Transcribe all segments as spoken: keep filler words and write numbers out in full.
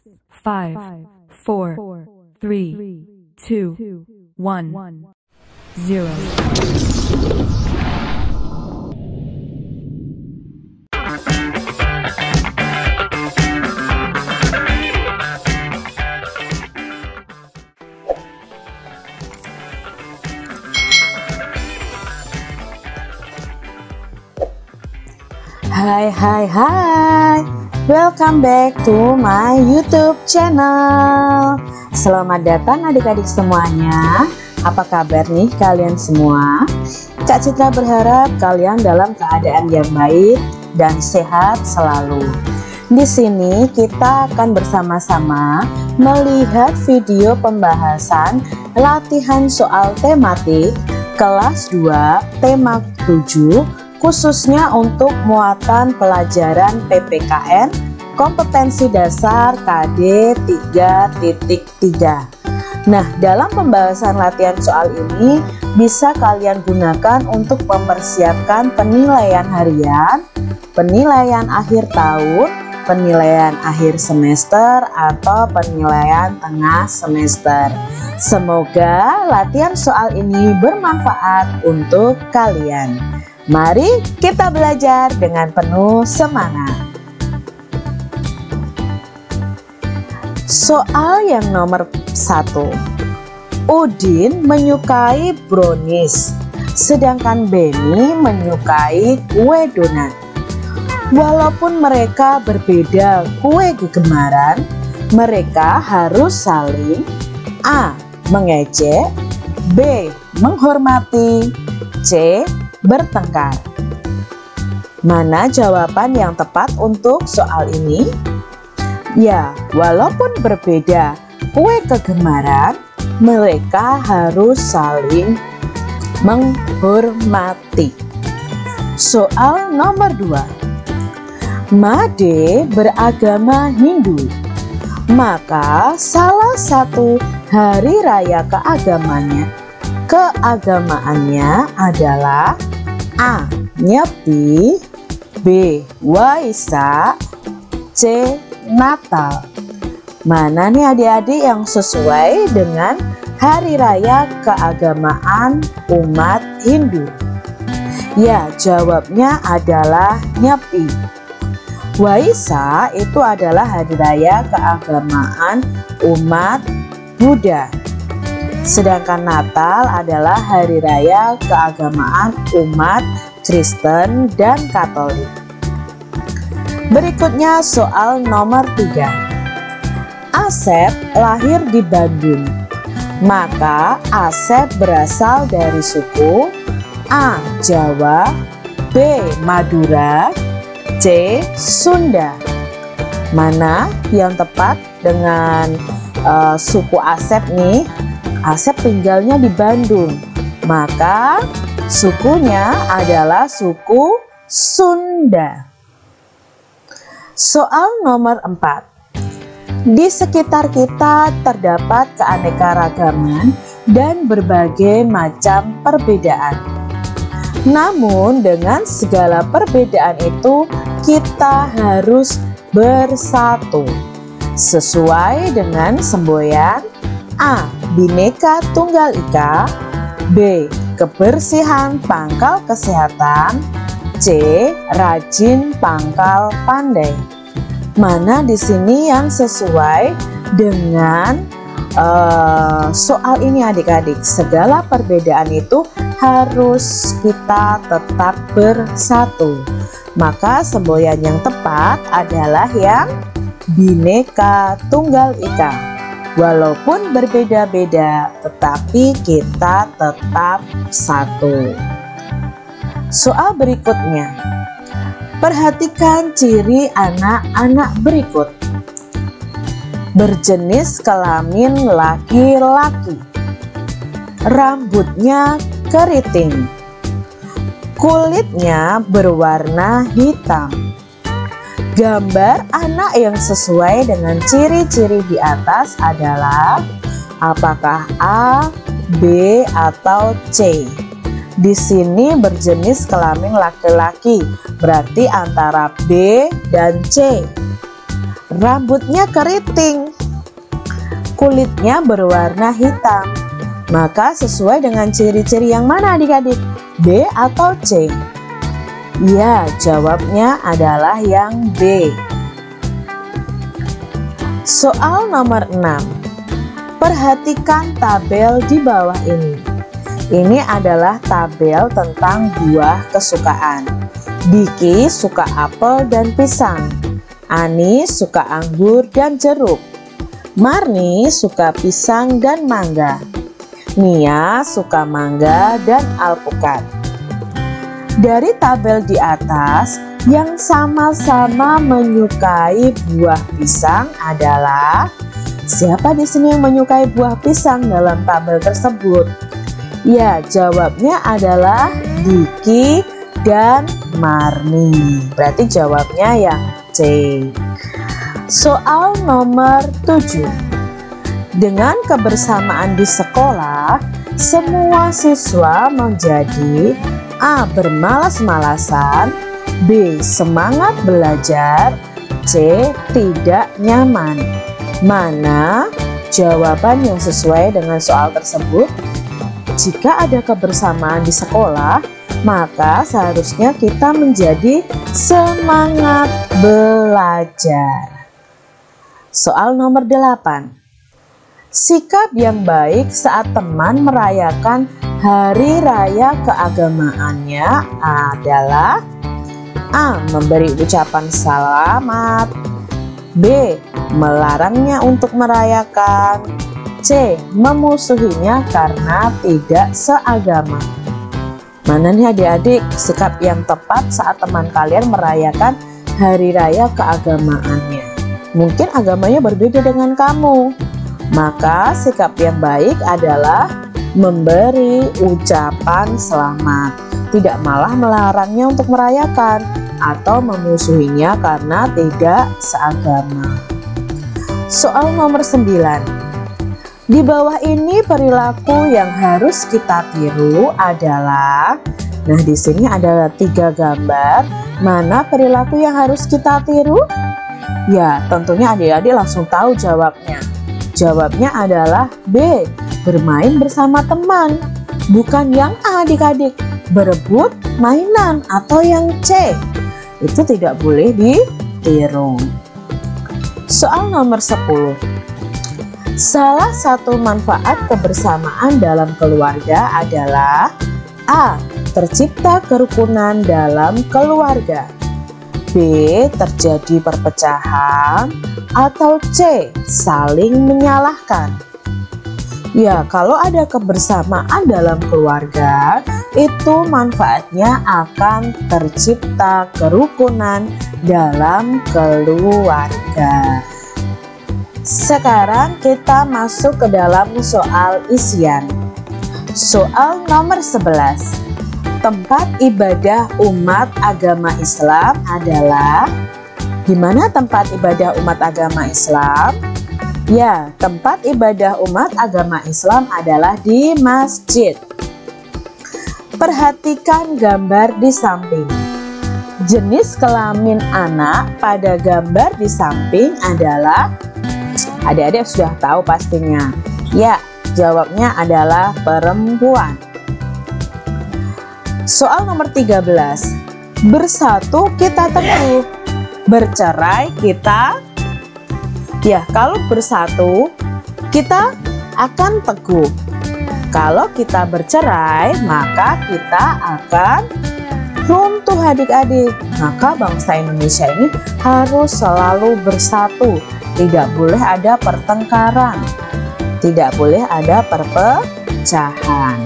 five, four, three, two, one, zero. Hai hai hai, welcome back to my YouTube channel. Selamat datang adik-adik semuanya. Apa kabar nih kalian semua? Kak Citra berharap kalian dalam keadaan yang baik dan sehat selalu. Di sini kita akan bersama-sama melihat video pembahasan latihan soal tematik kelas dua tema tujuh, khususnya untuk muatan pelajaran P P K N kompetensi dasar K D tiga titik tiga. Nah, dalam pembahasan latihan soal ini bisa kalian gunakan untuk mempersiapkan penilaian harian, penilaian akhir tahun, penilaian akhir semester, atau penilaian tengah semester. Semoga latihan soal ini bermanfaat untuk kalian. Mari kita belajar dengan penuh semangat. Soal yang nomor satu. Udin menyukai brownies, sedangkan Benny menyukai kue donat. Walaupun mereka berbeda kue kegemaran, mereka harus saling A. mengejek, B. menghormati, C. bertengkar. Mana jawaban yang tepat untuk soal ini? Ya, walaupun berbeda kue kegemaran, mereka harus saling menghormati. Soal nomor dua. Made beragama Hindu, maka salah satu hari raya keagamannya keagamaannya adalah A. Nyepi, B. Waisak, C. Natal. Mana nih adik-adik yang sesuai dengan hari raya keagamaan umat Hindu? Ya, jawabnya adalah Nyepi. Waisak itu adalah hari raya keagamaan umat Buddha. Sedangkan Natal adalah hari raya keagamaan umat Kristen dan Katolik. Berikutnya soal nomor tiga. Asep lahir di Bandung, maka Asep berasal dari suku A. Jawa, B. Madura, C. Sunda. Mana yang tepat dengan uh, suku Asep nih? Asep tinggalnya di Bandung, maka sukunya adalah suku Sunda. Soal nomor empat. Di sekitar kita terdapat keanekaragaman dan berbagai macam perbedaan. Namun dengan segala perbedaan itu kita harus bersatu sesuai dengan semboyan A. Bhinneka Tunggal Ika, B. Kebersihan pangkal kesehatan, C. Rajin pangkal pandai. Mana di sini yang sesuai dengan uh, soal ini adik-adik? Segala perbedaan itu harus kita tetap bersatu. Maka semboyan yang tepat adalah yang Bhinneka Tunggal Ika. Walaupun berbeda-beda, tetapi kita tetap satu. Soal berikutnya. Perhatikan ciri anak-anak berikut. Berjenis kelamin laki-laki. Rambutnya keriting. Kulitnya berwarna hitam. Gambar anak yang sesuai dengan ciri-ciri di atas adalah apakah A, B, atau C? Di sini berjenis kelamin laki-laki, berarti antara B dan C. rambutnya keriting, kulitnya berwarna hitam. Maka sesuai dengan ciri-ciri yang mana adik-adik? B atau C? Ya, jawabnya adalah yang B. Soal nomor enam. Perhatikan tabel di bawah ini. Ini adalah tabel tentang buah kesukaan. Diki suka apel dan pisang. Ani suka anggur dan jeruk. Marni suka pisang dan mangga. Nia suka mangga dan alpukat. Dari tabel di atas, yang sama-sama menyukai buah pisang adalah siapa di sini yang menyukai buah pisang dalam tabel tersebut? Ya, jawabnya adalah Diki dan Marni. Berarti jawabnya yang C. Soal nomor tujuh. Dengan kebersamaan di sekolah, semua siswa menjadi A. bermalas-malasan, B. semangat belajar, C. tidak nyaman. Mana jawaban yang sesuai dengan soal tersebut? Jika ada kebersamaan di sekolah, maka seharusnya kita menjadi semangat belajar. Soal nomor delapan. Sikap yang baik saat teman merayakan hari raya keagamaannya adalah A. memberi ucapan selamat, B. melarangnya untuk merayakan, C. memusuhinya karena tidak seagama. Mana nih adik-adik sikap yang tepat saat teman kalian merayakan hari raya keagamaannya? Mungkin agamanya berbeda dengan kamu. Maka sikap yang baik adalah memberi ucapan selamat, tidak malah melarangnya untuk merayakan atau memusuhinya karena tidak seagama. Soal nomor sembilan. Di bawah ini perilaku yang harus kita tiru adalah, nah di sini ada tiga gambar. Mana perilaku yang harus kita tiru? Ya, tentunya adik-adik langsung tahu jawabnya. Jawabnya adalah B. bermain bersama teman. Bukan yang A adik-adik, berebut mainan, atau yang C. Itu tidak boleh ditiru. Soal nomor sepuluh. Salah satu manfaat kebersamaan dalam keluarga adalah A. tercipta kerukunan dalam keluarga, B. terjadi perpecahan, atau C. saling menyalahkan. Ya, kalau ada kebersamaan dalam keluarga, itu manfaatnya akan tercipta kerukunan dalam keluarga. Sekarang kita masuk ke dalam soal isian. Soal nomor sebelas. Tempat ibadah umat agama Islam adalah, di mana tempat ibadah umat agama Islam? Ya, tempat ibadah umat agama Islam adalah di masjid. Perhatikan gambar di samping. Jenis kelamin anak pada gambar di samping adalah, adik-adik sudah tahu pastinya. Ya, jawabnya adalah perempuan. Soal nomor tiga belas. Bersatu kita teguh, bercerai kita. Ya, kalau bersatu kita akan teguh. Kalau kita bercerai, maka kita akan runtuh adik-adik. Maka bangsa Indonesia ini harus selalu bersatu. Tidak boleh ada pertengkaran, tidak boleh ada perpecahan.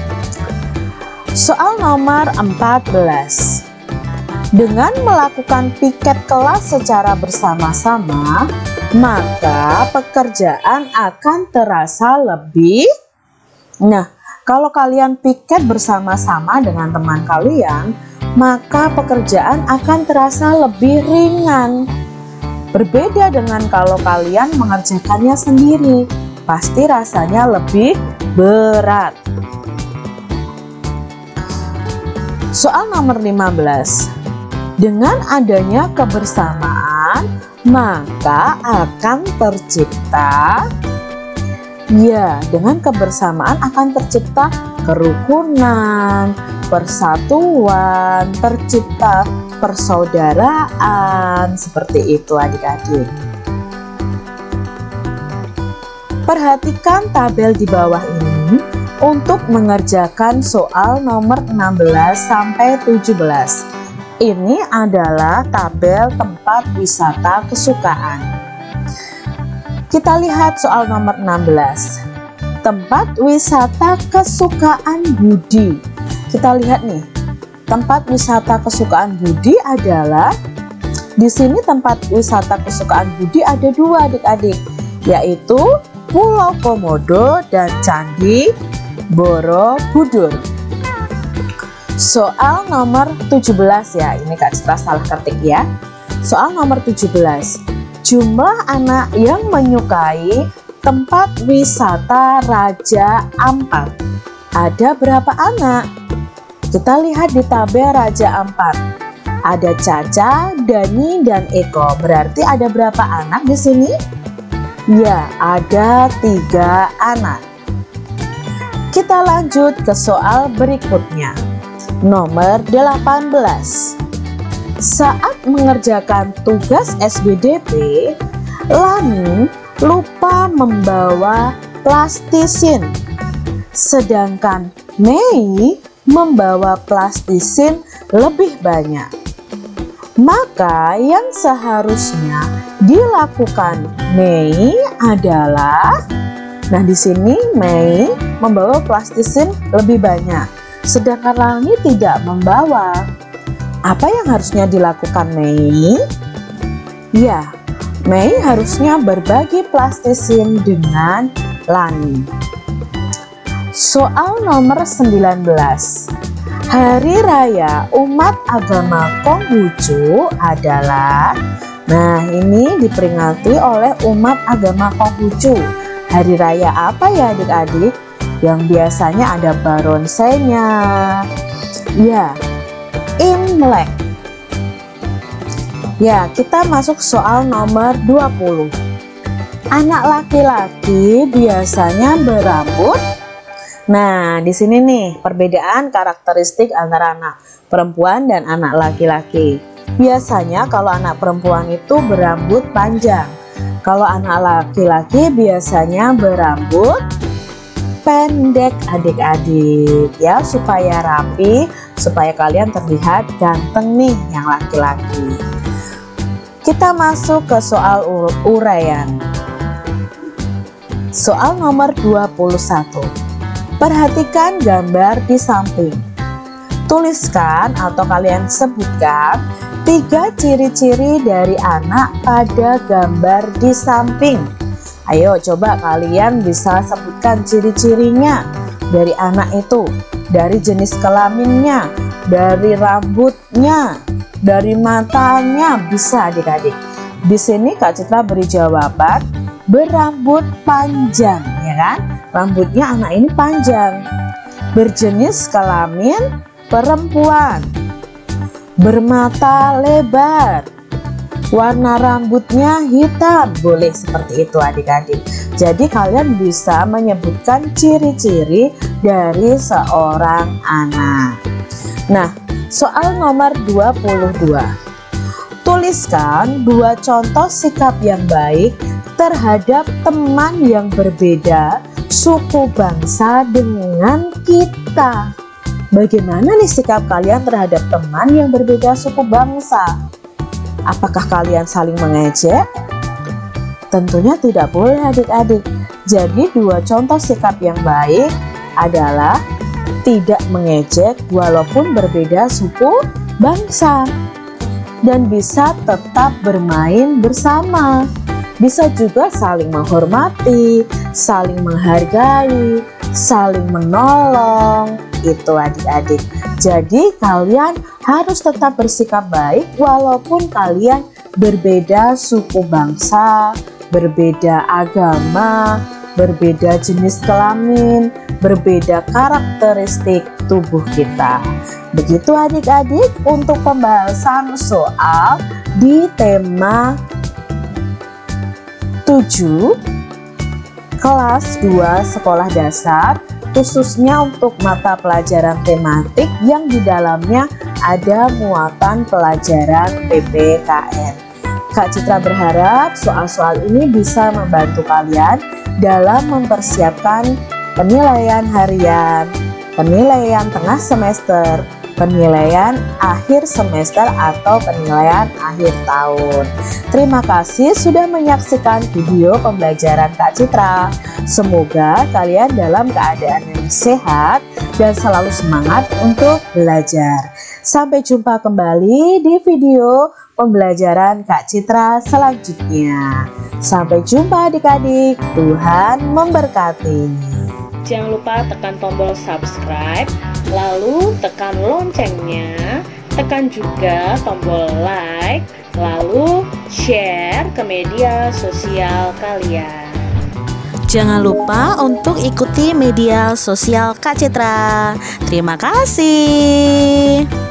Soal nomor empat belas. Dengan melakukan piket kelas secara bersama-sama, maka pekerjaan akan terasa lebih. Nah, kalau kalian piket bersama-sama dengan teman kalian, maka pekerjaan akan terasa lebih ringan. Berbeda dengan kalau kalian mengerjakannya sendiri, pasti rasanya lebih berat. Soal nomor lima belas. Dengan adanya kebersamaan, maka akan tercipta, ya, dengan kebersamaan akan tercipta kerukunan, persatuan, tercipta persaudaraan, seperti itu adik-adik. Perhatikan tabel di bawah ini untuk mengerjakan soal nomor enam belas sampai tujuh belas. Ini adalah tabel tempat wisata kesukaan. Kita lihat soal nomor enam belas. Tempat wisata kesukaan Budi. Kita lihat nih. Tempat wisata kesukaan Budi adalah, di sini tempat wisata kesukaan Budi ada dua adik-adik, yaitu Pulau Komodo dan Candi Borobudur. Soal nomor tujuh belas ya, ini Kak Citra salah ketik ya. Soal nomor tujuh belas. Jumlah anak yang menyukai tempat wisata Raja Ampat. Ada berapa anak? Kita lihat di tabel Raja Ampat. Ada Caca, Dani, dan Eko. Berarti ada berapa anak di sini? Ya, ada tiga anak. Kita lanjut ke soal berikutnya. Nomor delapan belas. Saat mengerjakan tugas S B D P, Lani lupa membawa plastisin, sedangkan Mei membawa plastisin lebih banyak. Maka yang seharusnya dilakukan Mei adalah, nah di sini Mei membawa plastisin lebih banyak, sedangkan Lani tidak membawa. Apa yang harusnya dilakukan Mei? Ya, Mei harusnya berbagi plastisin dengan Lani. Soal nomor sembilan belas. Hari Raya Umat Agama Konghucu adalah, nah ini diperingati oleh umat agama Konghucu. Hari raya apa ya adik-adik? Yang biasanya ada barongsainya. Ya, Imlek. Ya, kita masuk soal nomor dua puluh. Anak laki-laki biasanya berambut. Nah, di sini nih perbedaan karakteristik antara anak perempuan dan anak laki-laki. Biasanya kalau anak perempuan itu berambut panjang. Kalau anak laki-laki biasanya berambut pendek adik-adik ya, supaya rapi, supaya kalian terlihat ganteng nih yang laki-laki. Kita masuk ke soal uraian. Soal nomor dua puluh satu. Perhatikan gambar di samping. Tuliskan atau kalian sebutkan tiga ciri-ciri dari anak pada gambar di samping. Ayo coba kalian bisa sebutkan ciri-cirinya dari anak itu, dari jenis kelaminnya, dari rambutnya, dari matanya, bisa adik-adik. Di sini Kak Citra beri jawaban berambut panjang, ya kan? Rambutnya anak ini panjang. Berjenis kelamin perempuan. Bermata lebar. Warna rambutnya hitam. Boleh seperti itu adik-adik. Jadi kalian bisa menyebutkan ciri-ciri dari seorang anak. Nah, soal nomor dua puluh dua. Tuliskan dua contoh sikap yang baik terhadap teman yang berbeda suku bangsa dengan kita. Bagaimana nih sikap kalian terhadap teman yang berbeda suku bangsa? Apakah kalian saling mengejek? Tentunya tidak boleh adik-adik. Jadi dua contoh sikap yang baik adalah tidak mengejek walaupun berbeda suku bangsa, dan bisa tetap bermain bersama. Bisa juga saling menghormati, saling menghargai, saling menolong. Itu adik-adik. Jadi kalian harus tetap bersikap baik walaupun kalian berbeda suku bangsa, berbeda agama, berbeda jenis kelamin, berbeda karakteristik tubuh kita. Begitu adik-adik untuk pembahasan soal di tema tujuh, kelas dua sekolah dasar, khususnya untuk mata pelajaran tematik yang di dalamnya ada muatan pelajaran P P K N. Kak Citra berharap soal-soal ini bisa membantu kalian dalam mempersiapkan penilaian harian, penilaian tengah semester, penilaian akhir semester atau penilaian akhir tahun. Terima kasih sudah menyaksikan video pembelajaran Kak Citra. Semoga kalian dalam keadaan yang sehat dan selalu semangat untuk belajar. Sampai jumpa kembali di video pembelajaran Kak Citra selanjutnya. Sampai jumpa adik-adik, Tuhan memberkati. Jangan lupa tekan tombol subscribe, lalu tekan loncengnya, tekan juga tombol like, lalu share ke media sosial kalian. Jangan lupa untuk ikuti media sosial Kak Citra. Terima kasih.